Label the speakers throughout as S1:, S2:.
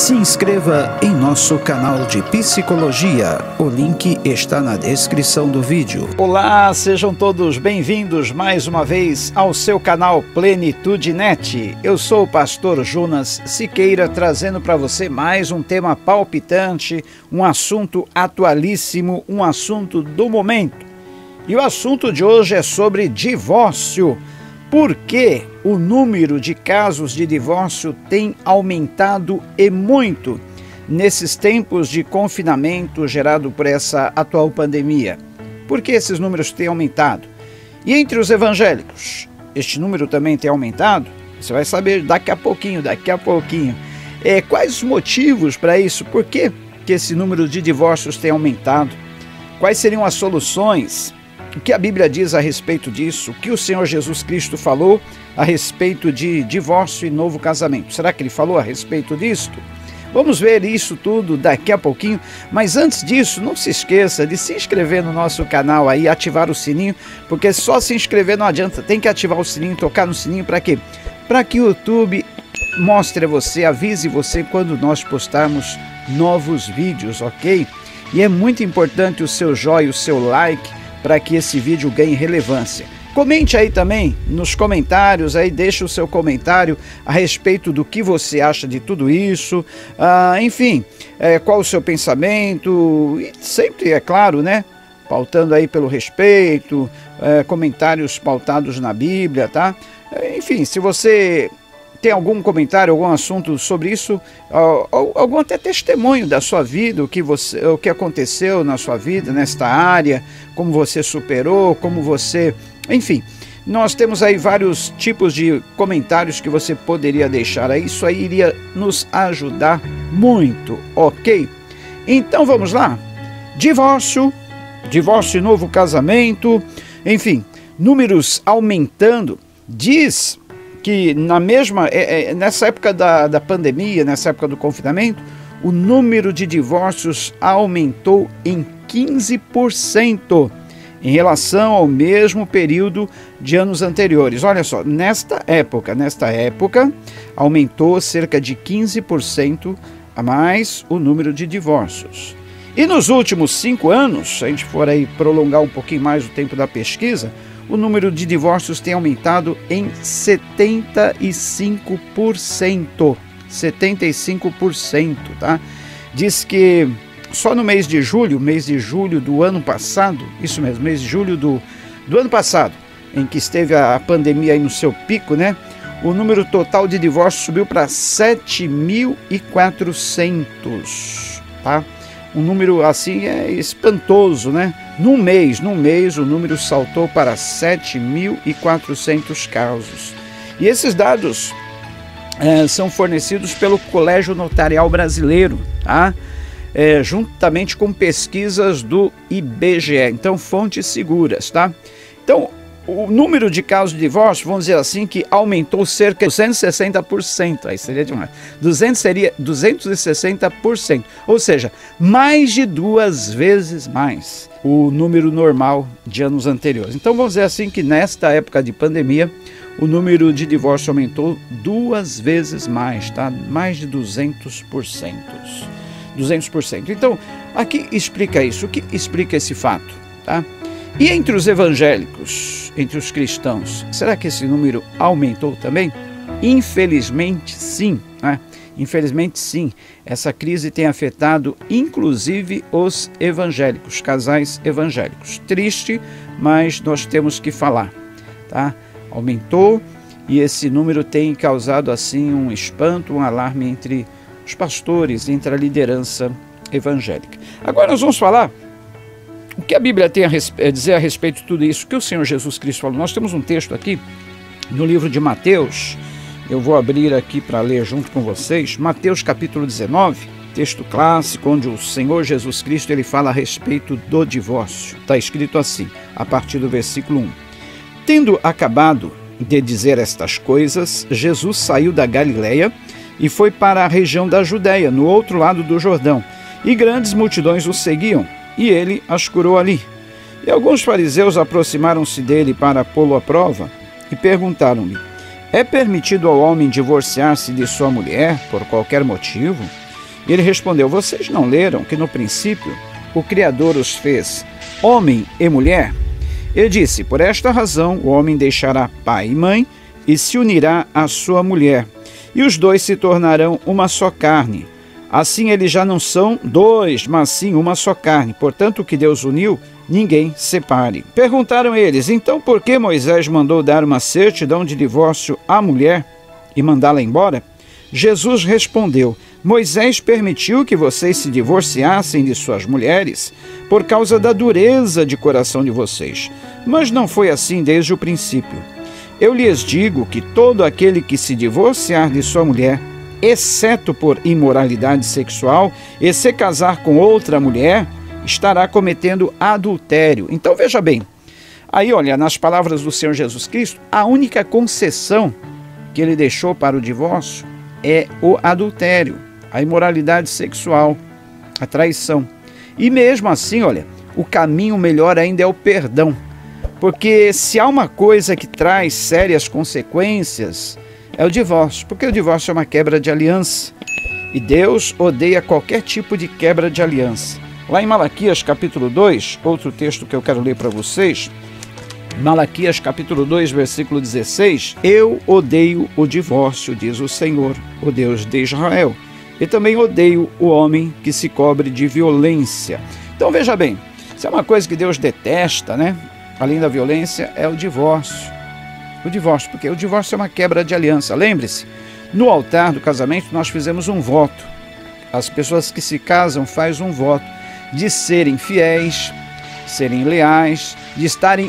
S1: Se inscreva em nosso canal de psicologia. O link está na descrição do vídeo.
S2: Olá, sejam todos bem-vindos mais uma vez ao seu canal Plenitude Net. Eu sou o pastor Jonas Siqueira, trazendo para você mais um tema palpitante, um assunto atualíssimo, um assunto do momento. E o assunto de hoje é sobre divórcio. Por que o número de casos de divórcio tem aumentado e muito nesses tempos de confinamento gerado por essa atual pandemia? Por que esses números têm aumentado? E entre os evangélicos, este número também tem aumentado? Você vai saber daqui a pouquinho. Quais os motivos para isso? Por que esse número de divórcios tem aumentado? Quais seriam as soluções? O que a Bíblia diz a respeito disso? O que o Senhor Jesus Cristo falou a respeito de divórcio e novo casamento? Será que ele falou a respeito disto? Vamos ver isso tudo daqui a pouquinho, mas antes disso, não se esqueça de se inscrever no nosso canal aí, ativar o sininho, porque só se inscrever não adianta, tem que ativar o sininho, tocar no sininho, para quê? Para que o YouTube mostre a você, avise você quando nós postarmos novos vídeos, ok? E é muito importante o seu joinha, o seu like, para que esse vídeo ganhe relevância. Comente aí também nos comentários, aí deixa o seu comentário a respeito do que você acha de tudo isso, qual o seu pensamento, e sempre, é claro, né, pautando aí pelo respeito, comentários pautados na Bíblia, tá? Enfim, se você tem algum comentário, algum assunto sobre isso, algum até testemunho da sua vida, o que aconteceu na sua vida, nesta área, como você superou, como você... Enfim, nós temos aí vários tipos de comentários que você poderia deixar aí, isso aí iria nos ajudar muito, ok? Então vamos lá, divórcio e novo casamento, enfim, números aumentando, diz que nessa época da pandemia, nessa época do confinamento, o número de divórcios aumentou em 15% em relação ao mesmo período de anos anteriores. Olha só, nesta época, aumentou cerca de 15% a mais o número de divórcios. E nos últimos 5 anos, se a gente for aí prolongar um pouquinho mais o tempo da pesquisa, o número de divórcios tem aumentado em 75%. 75%, tá? Diz que só no mês de julho do ano passado, isso mesmo, mês de julho do ano passado, em que esteve a pandemia aí no seu pico, né? O número total de divórcios subiu para 7.400, tá? Um número assim é espantoso, né? Num mês o número saltou para 7.400 casos. E esses dados são fornecidos pelo Colégio Notarial Brasileiro, tá? Juntamente com pesquisas do IBGE, então fontes seguras, tá? Então, o número de casos de divórcio, vamos dizer assim, que aumentou cerca de 260%, aí seria demais, 260%, ou seja, mais de 2 vezes mais o número normal de anos anteriores. Então vamos dizer assim que nesta época de pandemia, o número de divórcio aumentou 2 vezes mais, tá? Mais de 200%. 200%. Então, aqui explica isso, o que explica esse fato, tá? E entre os evangélicos, entre os cristãos, será que esse número aumentou também? Infelizmente sim, né? Infelizmente sim, essa crise tem afetado inclusive os evangélicos, casais evangélicos. Triste, mas nós temos que falar, tá? Aumentou e esse número tem causado assim um espanto, um alarme entre os pastores, entre a liderança evangélica. Agora nós vamos falar o que a Bíblia tem a dizer a respeito de tudo isso, o que o Senhor Jesus Cristo falou. Nós temos um texto aqui no livro de Mateus, eu vou abrir aqui para ler junto com vocês, Mateus capítulo 19, texto clássico, onde o Senhor Jesus Cristo ele fala a respeito do divórcio. Está escrito assim, a partir do versículo 1. Tendo acabado de dizer estas coisas, Jesus saiu da Galileia e foi para a região da Judéia, no outro lado do Jordão, e grandes multidões o seguiam, e ele as curou ali. E alguns fariseus aproximaram-se dele para pô-lo à prova, e perguntaram-lhe: é permitido ao homem divorciar-se de sua mulher por qualquer motivo? E ele respondeu: vocês não leram que no princípio o Criador os fez homem e mulher? Ele disse: por esta razão o homem deixará pai e mãe e se unirá à sua mulher, e os dois se tornarão uma só carne. Assim eles já não são dois, mas sim uma só carne. Portanto, o que Deus uniu, ninguém separe. Perguntaram eles: então por que Moisés mandou dar uma certidão de divórcio à mulher e mandá-la embora? Jesus respondeu: Moisés permitiu que vocês se divorciassem de suas mulheres por causa da dureza de coração de vocês, mas não foi assim desde o princípio. Eu lhes digo que todo aquele que se divorciar de sua mulher, exceto por imoralidade sexual, e se casar com outra mulher, estará cometendo adultério. Então veja bem, aí olha, nas palavras do Senhor Jesus Cristo, a única concessão que ele deixou para o divórcio é o adultério, a imoralidade sexual, a traição. E mesmo assim, olha, o caminho melhor ainda é o perdão. Porque se há uma coisa que traz sérias consequências, é o divórcio. Porque o divórcio é uma quebra de aliança. E Deus odeia qualquer tipo de quebra de aliança. Lá em Malaquias capítulo 2, outro texto que eu quero ler para vocês, Malaquias capítulo 2, versículo 16, eu odeio o divórcio, diz o Senhor, o Deus de Israel. E também odeio o homem que se cobre de violência. Então veja bem, se é uma coisa que Deus detesta, né? Além da violência, é o divórcio. O divórcio, porque o divórcio é uma quebra de aliança. Lembre-se, no altar do casamento nós fizemos um voto. As pessoas que se casam fazem um voto de serem fiéis, serem leais, de estarem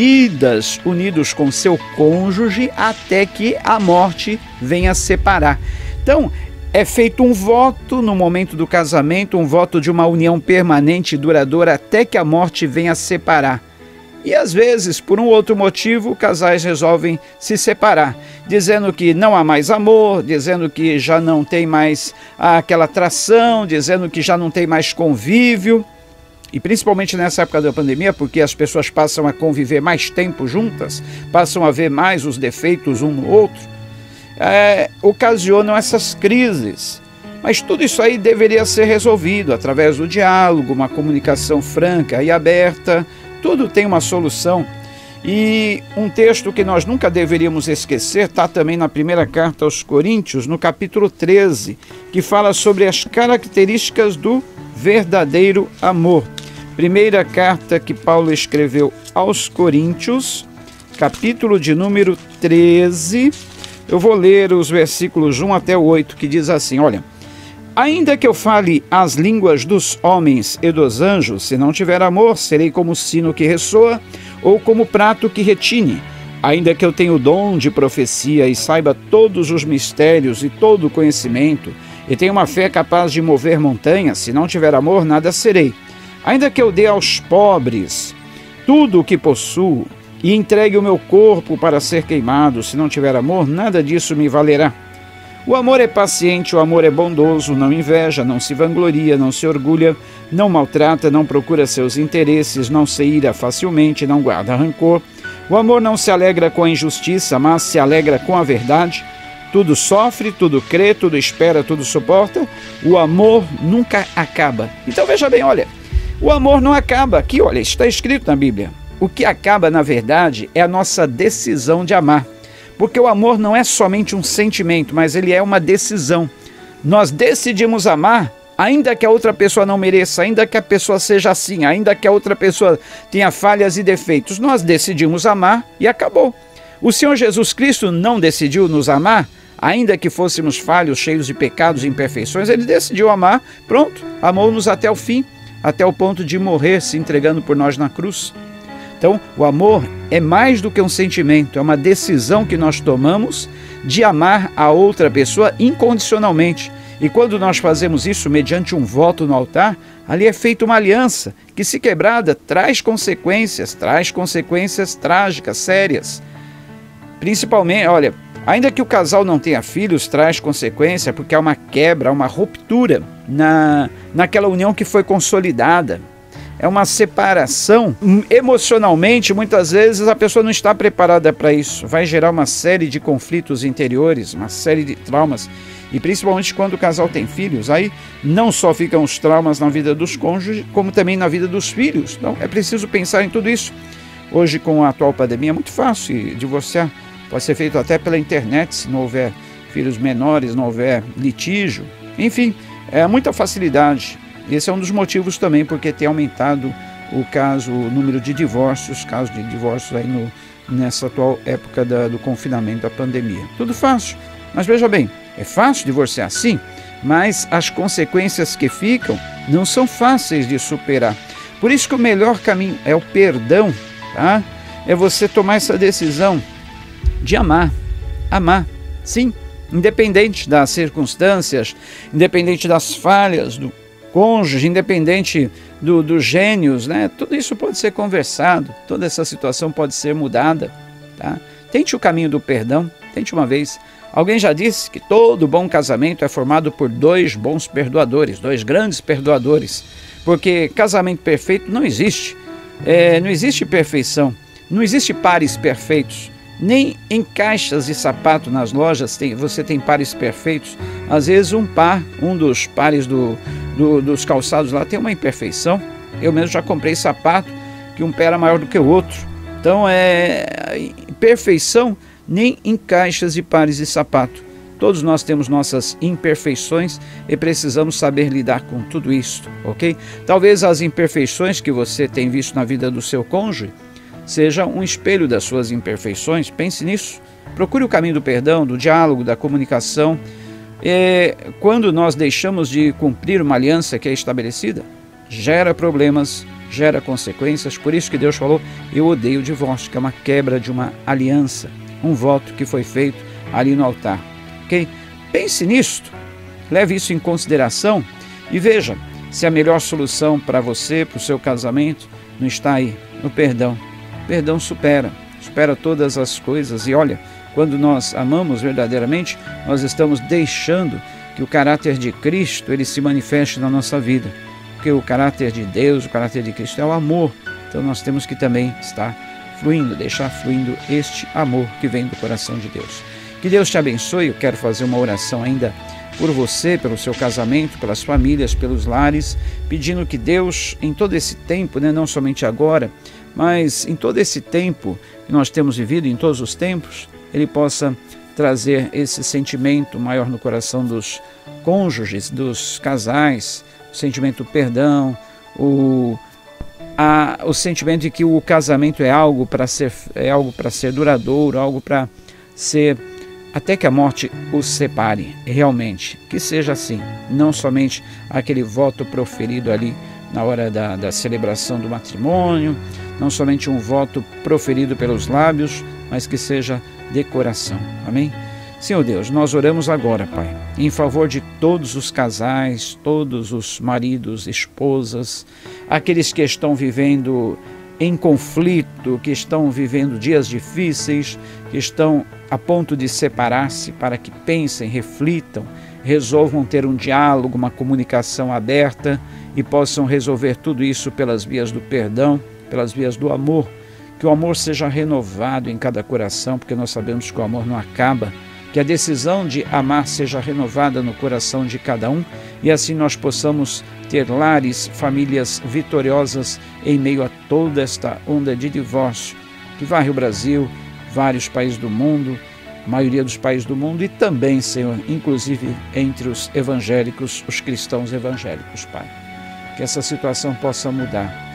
S2: unidos com seu cônjuge até que a morte venha separar. Então, é feito um voto no momento do casamento, um voto de uma união permanente e duradoura até que a morte venha separar. E às vezes, por um outro motivo, casais resolvem se separar, dizendo que não há mais amor, dizendo que já não tem mais aquela atração, dizendo que já não tem mais convívio. E principalmente nessa época da pandemia, porque as pessoas passam a conviver mais tempo juntas, passam a ver mais os defeitos um no outro, ocasionam essas crises. Mas tudo isso aí deveria ser resolvido através do diálogo, uma comunicação franca e aberta. Tudo tem uma solução. E um texto que nós nunca deveríamos esquecer está também na primeira carta aos Coríntios, no capítulo 13, que fala sobre as características do verdadeiro amor. Primeira carta que Paulo escreveu aos Coríntios, capítulo de número 13. Eu vou ler os versículos 1 até 8, que diz assim, olha: ainda que eu fale as línguas dos homens e dos anjos, se não tiver amor, serei como sino que ressoa ou como prato que retine. Ainda que eu tenha o dom de profecia e saiba todos os mistérios e todo o conhecimento, e tenha uma fé capaz de mover montanhas, se não tiver amor, nada serei. Ainda que eu dê aos pobres tudo o que possuo e entregue o meu corpo para ser queimado, se não tiver amor, nada disso me valerá. O amor é paciente, o amor é bondoso, não inveja, não se vangloria, não se orgulha, não maltrata, não procura seus interesses, não se ira facilmente, não guarda rancor. O amor não se alegra com a injustiça, mas se alegra com a verdade. Tudo sofre, tudo crê, tudo espera, tudo suporta. O amor nunca acaba. Então veja bem, olha, o amor não acaba. Aqui, olha, está escrito na Bíblia. O que acaba, na verdade, é a nossa decisão de amar. Porque o amor não é somente um sentimento, mas ele é uma decisão. Nós decidimos amar, ainda que a outra pessoa não mereça, ainda que a pessoa seja assim, ainda que a outra pessoa tenha falhas e defeitos. Nós decidimos amar e acabou. O Senhor Jesus Cristo não decidiu nos amar, ainda que fôssemos falhos, cheios de pecados e imperfeições. Ele decidiu amar, pronto, amou-nos até o fim, até o ponto de morrer se entregando por nós na cruz. Então, o amor é mais do que um sentimento, é uma decisão que nós tomamos de amar a outra pessoa incondicionalmente. E quando nós fazemos isso mediante um voto no altar, ali é feita uma aliança que, se quebrada, traz consequências trágicas, sérias. Principalmente, olha, ainda que o casal não tenha filhos, traz consequência porque há uma quebra, há uma ruptura naquela união que foi consolidada. é uma separação. Emocionalmente, muitas vezes a pessoa não está preparada para isso. Vai gerar uma série de conflitos interiores, uma série de traumas. E principalmente quando o casal tem filhos, aí não só ficam os traumas na vida dos cônjuges, como também na vida dos filhos. Então é preciso pensar em tudo isso. Hoje, com a atual pandemia, é muito fácil divorciar. Pode ser feito até pela internet, se não houver filhos menores, não houver litígio. Enfim, é muita facilidade. Esse é um dos motivos também porque tem aumentado o número de divórcios, casos de divórcios aí nessa atual época do confinamento, da pandemia. Tudo fácil, mas veja bem, é fácil divorciar sim, mas as consequências que ficam não são fáceis de superar. Por isso que o melhor caminho é o perdão, tá? É você tomar essa decisão de amar, sim, independente das circunstâncias, independente das falhas do cônjuge, independente dos gênios, né? Tudo isso pode ser conversado, toda essa situação pode ser mudada, tá? Tente o caminho do perdão, tente uma vez. Alguém já disse que todo bom casamento é formado por dois bons perdoadores, dois grandes perdoadores, porque casamento perfeito não existe, não existe perfeição, não existe pares perfeitos. Nem em caixas de sapato nas lojas você tem pares perfeitos. Às vezes um dos pares dos calçados lá tem uma imperfeição. Eu mesmo já comprei sapato que um pé era maior do que o outro. Então perfeição nem em caixas de pares de sapato. Todos nós temos nossas imperfeições e precisamos saber lidar com tudo isso, ok? Talvez as imperfeições que você tem visto na vida do seu cônjuge seja um espelho das suas imperfeições. Pense nisso. Procure o caminho do perdão, do diálogo, da comunicação. Quando nós deixamos de cumprir uma aliança que é estabelecida, gera problemas, gera consequências. Por isso que Deus falou, eu odeio o divórcio, que é uma quebra de uma aliança, um voto que foi feito ali no altar. Ok? Pense nisto, leve isso em consideração e veja se a melhor solução para você, para o seu casamento, não está aí, no perdão. Perdão supera todas as coisas. E olha, quando nós amamos verdadeiramente, nós estamos deixando que o caráter de Cristo ele se manifeste na nossa vida. Porque o caráter de Deus, o caráter de Cristo é o amor. Então nós temos que também estar fluindo, deixar fluindo este amor que vem do coração de Deus. Que Deus te abençoe. Eu quero fazer uma oração ainda por você, pelo seu casamento, pelas famílias, pelos lares, pedindo que Deus, em todo esse tempo, né, não somente agora, mas em todo esse tempo que nós temos vivido, em todos os tempos, Ele possa trazer esse sentimento maior no coração dos cônjuges, dos casais, o sentimento do perdão, o sentimento de que o casamento é algo para ser duradouro, algo para ser até que a morte os separe, realmente, que seja assim, não somente aquele voto proferido ali na hora da celebração do matrimônio, não somente um voto proferido pelos lábios, mas que seja de coração. Amém? Senhor Deus, nós oramos agora, Pai, em favor de todos os casais, todos os maridos, esposas, aqueles que estão vivendo em conflito, que estão vivendo dias difíceis, que estão a ponto de separar-se, para que pensem, reflitam, resolvam ter um diálogo, uma comunicação aberta e possam resolver tudo isso pelas vias do perdão, pelas vias do amor, que o amor seja renovado em cada coração, porque nós sabemos que o amor não acaba, que a decisão de amar seja renovada no coração de cada um e assim nós possamos ter lares, famílias vitoriosas em meio a toda esta onda de divórcio que varre o Brasil, vários países do mundo, a maioria dos países do mundo e também, Senhor, inclusive entre os evangélicos, os cristãos evangélicos, Pai. Que essa situação possa mudar.